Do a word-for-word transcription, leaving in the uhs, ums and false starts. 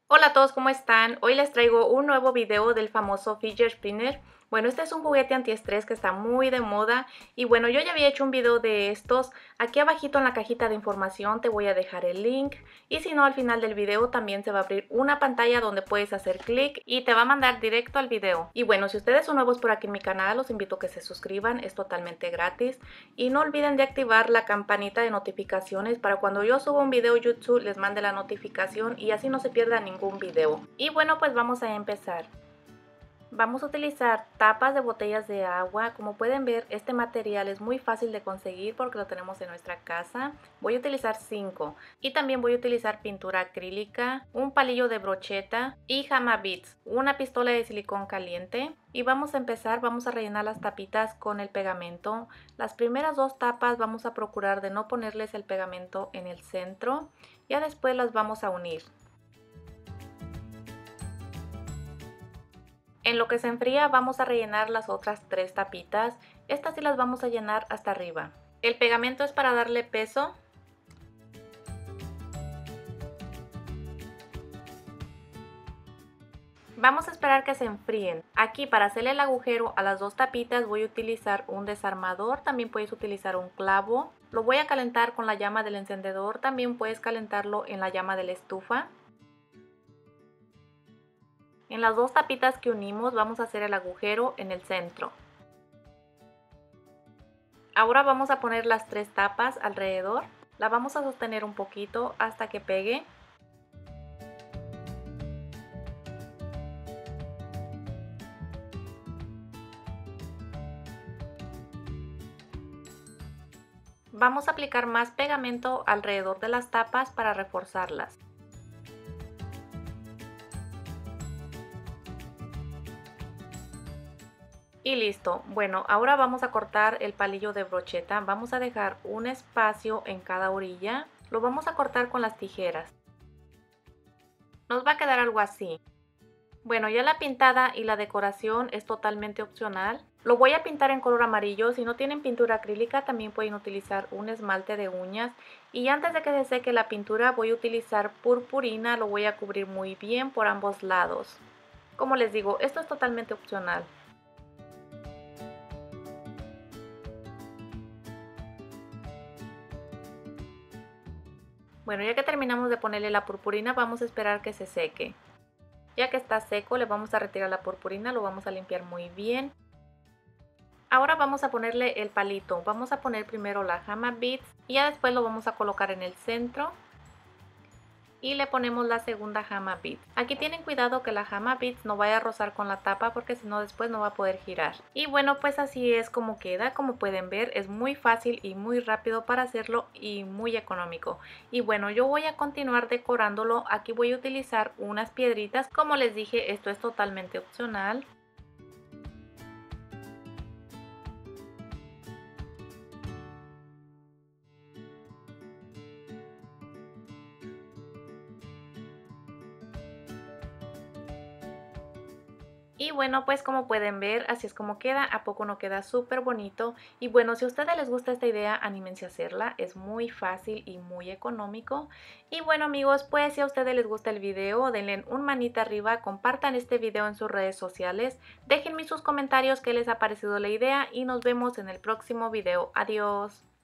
Hola a todos, ¿cómo están? Hoy les traigo un nuevo video del famoso Fidget Spinner. Bueno, este es un juguete antiestrés que está muy de moda y bueno, yo ya había hecho un video de estos. Aquí abajito en la cajita de información te voy a dejar el link y si no, al final del video también se va a abrir una pantalla donde puedes hacer clic y te va a mandar directo al video. Y bueno, si ustedes son nuevos por aquí en mi canal, los invito a que se suscriban, es totalmente gratis y no olviden de activar la campanita de notificaciones para cuando yo suba un video YouTube les mande la notificación y así no se pierda ningún video. Y bueno, pues vamos a empezar. Vamos a utilizar tapas de botellas de agua. Como pueden ver, este material es muy fácil de conseguir porque lo tenemos en nuestra casa. Voy a utilizar cinco y también voy a utilizar pintura acrílica, un palillo de brocheta y Jama Beads, una pistola de silicón caliente. Y vamos a empezar, vamos a rellenar las tapitas con el pegamento. Las primeras dos tapas vamos a procurar de no ponerles el pegamento en el centro. Ya después las vamos a unir. En lo que se enfría vamos a rellenar las otras tres tapitas. Estas sí las vamos a llenar hasta arriba. El pegamento es para darle peso. Vamos a esperar que se enfríen. Aquí para hacerle el agujero a las dos tapitas voy a utilizar un desarmador. También puedes utilizar un clavo. Lo voy a calentar con la llama del encendedor. También puedes calentarlo en la llama de la estufa. En las dos tapitas que unimos vamos a hacer el agujero en el centro. Ahora vamos a poner las tres tapas alrededor. La vamos a sostener un poquito hasta que pegue. Vamos a aplicar más pegamento alrededor de las tapas para reforzarlas. Y listo. Bueno, ahora vamos a cortar el palillo de brocheta. Vamos a dejar un espacio en cada orilla. Lo vamos a cortar con las tijeras. Nos va a quedar algo así. Bueno, ya la pintada y la decoración es totalmente opcional. Lo voy a pintar en color amarillo. Si no tienen pintura acrílica también pueden utilizar un esmalte de uñas. Y antes de que se seque la pintura voy a utilizar purpurina. Lo voy a cubrir muy bien por ambos lados. Como les digo, esto es totalmente opcional. Bueno, ya que terminamos de ponerle la purpurina, vamos a esperar que se seque. Ya que está seco, le vamos a retirar la purpurina, lo vamos a limpiar muy bien. Ahora vamos a ponerle el palito. Vamos a poner primero la Jama Beads y ya después lo vamos a colocar en el centro. Y le ponemos la segunda Jama Beads. Aquí tienen cuidado que la Jama Beads no vaya a rozar con la tapa porque si no después no va a poder girar. Y bueno, pues así es como queda. Como pueden ver, es muy fácil y muy rápido para hacerlo y muy económico. Y bueno, yo voy a continuar decorándolo. Aquí voy a utilizar unas piedritas. Como les dije, esto es totalmente opcional. Y bueno, pues como pueden ver, así es como queda, a poco no queda súper bonito. Y bueno, si a ustedes les gusta esta idea, anímense a hacerla, es muy fácil y muy económico. Y bueno amigos, pues si a ustedes les gusta el video, denle un manita arriba, compartan este video en sus redes sociales, déjenme sus comentarios qué les ha parecido la idea y nos vemos en el próximo video. Adiós.